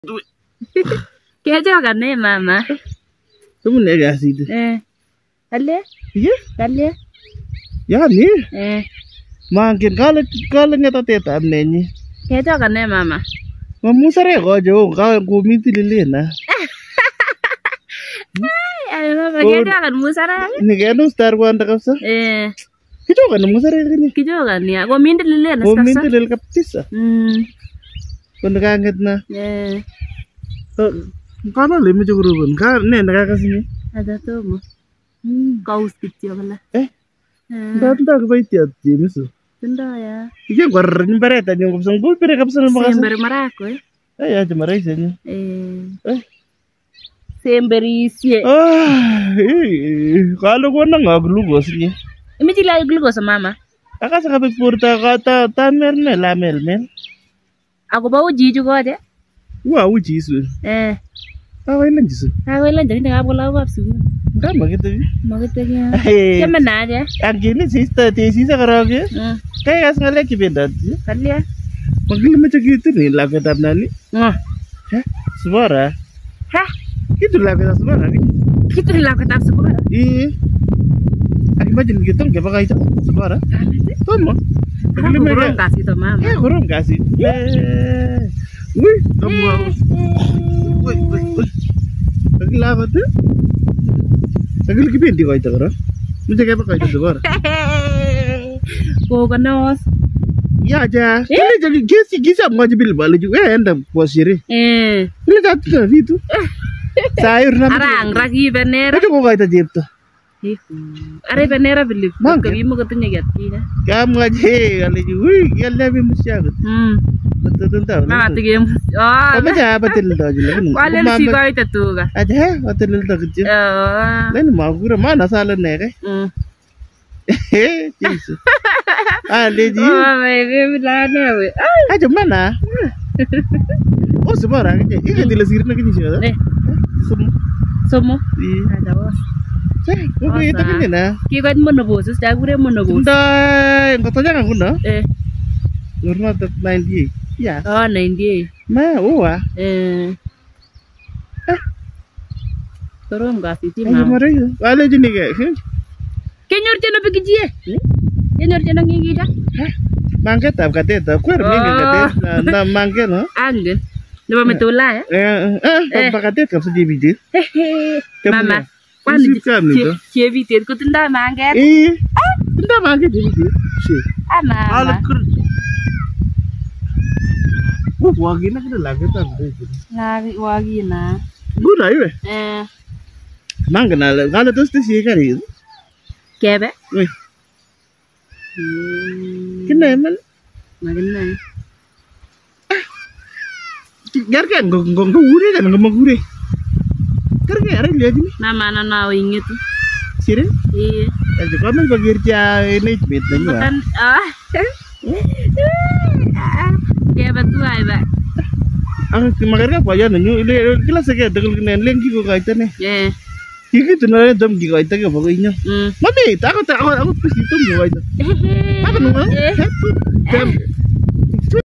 Kechokan ne mama? Tumune kasit. Kale? Iya? Kale? Yani? Mangkin kale ngetatetab nenyi. Kechokan ne mama? Mamusare kojo komiti lilena. Ay mama kechokan musara. Nikenu star kwanda kabisa. Kichokan musare kini. Kichokan ya. Komiti lilena kabisa. Komiti lil kabisa. Kondo kanget na. Kalo limi chukurubun. Ne nakakasinye? Ada tomo. Kaus kityo kala. Nda kiboitiot Jemisu. Tindo ya. Iki ngwar mbaret anyo kabisa. Ngulpire kabisa mbakasa. Semberi marako Acha maraisi anyo. Semberisye. Kalo kona nga glucose nye. Imichi la glucose mama. Akasa kabit porta ka ta mel mel. Akobo uji chu kote? Wa uji isu. Awailan jisu. Awailan jadi nggak boleh apa sih? Enggak Makita ya. Siapa nanya? Angkini sisa karaoke. Kayak ngalek kibendat. Kali ya. Magil macam gitu nih lakukan nani. Suara. Hah? Itu lakukan suara nih. Itu lakukan suara. Iya. Aku macam gitu nggak pakai itu suara. Toma. Kurang kasih tuh mama. Kurang kasih. Wih, kamu. Wih. Lagi lama tuh. Lagi bendi kau itu kan? Macam apa kau itu suara? Kau kenos. Ya aja. Ini jadi gisi mau jadi balik juga anda posisi. Ini kata itu. Sayur nama. Arang ragi bener. Itu kau itu jeb tuh. Are benera beli. Kami mau ketemu gati ya. Kamu aja kali juga. Kalian lebih musyawarah. Betul. Mama tiga. Kamu siapa tel tahu je lah. Kalian sih kau itu tuh kan? Aja, tel tahu je. Lain mau gura mana salah nih kan? Jesu. Leji. Baby bilane we. Aja mana? Oh sebarang aja. Ini dilasir nak ni siapa? Somo. Ada bos. Oke, itu kan na. Kita menebus, sudah gure menebus. Dah, kau tanya kan guna? Normal 90. Ya. Oh 90. Ma, wah. Terus kasih sih mah. Ayo mari. Wala je ni ke? Kenyor je nak pergi je. Kenyor je nak ngigi dah. Mangke tak kate tak. Kuar ngigi kate. Na mangke no. Angin. Lepas metula ya. Tak kate kap sedih biji. Mama. Cie bitir ku tenda mangket. Tenda mangket jadi dia. Mama. Wagi na kita lagi tak begitu. Lagi wagi na. Gula iwe. Mangga na kalau terus sih kari. Kebe? Wih. Kena man. Magna. Gar kan gong gure kan ngomong gure. Kerja ada lihat ini. Nama anak inget. Sini? Iya. Aja kamu bagi kerja ini cemit lagi lah. Bukan. Kayak betul aja. Makanya apa ya nanya? Ini kelas saya dengan kenen lagi kok kaitan nih. Ini tuh nanya dom di kaitan ke pokoknya. Mami, aku pasti itu mau kaitan. Apa nunggu?